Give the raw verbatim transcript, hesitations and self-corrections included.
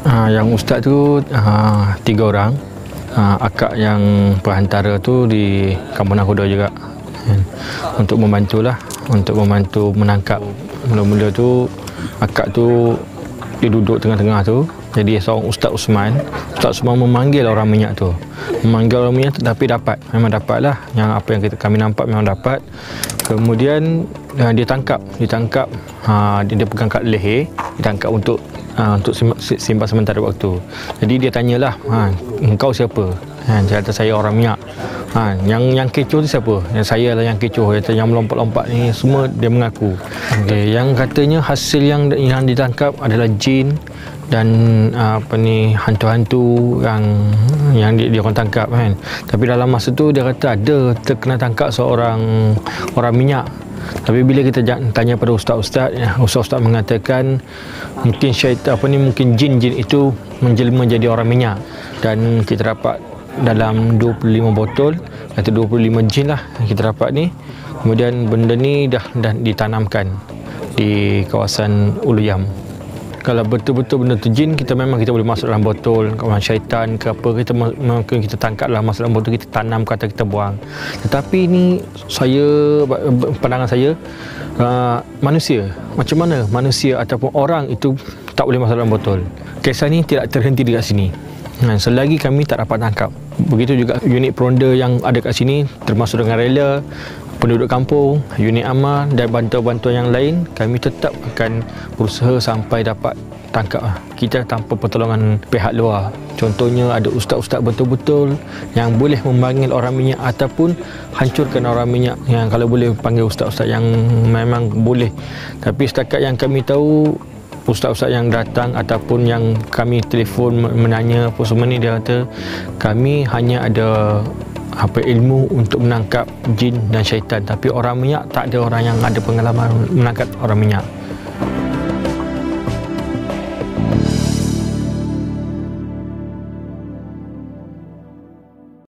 Uh, yang ustaz tu uh, tiga orang. Uh, akak yang perantara tu di Kampung juga, kan? Untuk membantulah, untuk membantu menangkap. Mula-mula tu akak tu dia duduk tengah-tengah tu. Jadi seorang Ustaz Usman, Ustaz Usman memanggil orang Minyak tu, memanggil orang Minyak tu, tapi dapat, memang dapatlah. Yang apa yang kita, kami nampak memang dapat. Kemudian uh, dia tangkap, ditangkap, uh, dia, dia pegang kat leher, ditangkap untuk uh, untuk simpan sementara waktu. Jadi dia tanyalah, ha, engkau siapa? Ha, dia kata saya orang Minyak. Ha, yang yang kecoh tu siapa? Yang saya lah yang kecoh. Kata yang melompat-lompat ni semua dia mengaku. Okay. Yang katanya hasil yang yang ditangkap adalah jin dan uh, apa ni hantu-hantu yang yang dia, dia orang tangkap, kan. Tapi dalam masa tu dia kata ada terkena tangkap seorang orang Minyak. Tapi bila kita tanya pada ustaz-ustaz, ya, ustaz-ustaz mengatakan mungkin syaitan apa ni mungkin jin-jin itu menjelma menjadi orang Minyak, dan kita dapat dalam dua puluh lima botol atau dua puluh lima jin lah kita dapat ni. Kemudian benda ni dah dah ditanamkan di kawasan Uluyam. Kalau betul-betul benda tu jin, kita memang kita boleh masuk dalam botol, kawan syaitan ke apa, kita mungkin kita tangkaplah masuk dalam botol, kita tanam kata kita buang. Tetapi ini saya, pandangan saya, uh, manusia, macam mana manusia ataupun orang itu tak boleh masuk dalam botol. Kisah ni tidak terhenti dekat sini. Nah, selagi kami tak dapat tangkap. Begitu juga unit peronda yang ada kat sini, termasuk dengan rela, penduduk kampung, unit amal dan bantuan-bantuan yang lain, kami tetap akan berusaha sampai dapat tangkap kita tanpa pertolongan pihak luar. Contohnya ada ustaz-ustaz betul-betul yang boleh memanggil orang Minyak ataupun hancurkan orang Minyak, yang kalau boleh panggil ustaz-ustaz yang memang boleh. Tapi setakat yang kami tahu, ustaz-ustaz yang datang ataupun yang kami telefon menanya apa semua ni, dia kata kami hanya ada apa ilmu untuk menangkap jin dan syaitan, tapi orang Minyak tak ada orang yang ada pengalaman menangkap orang Minyak.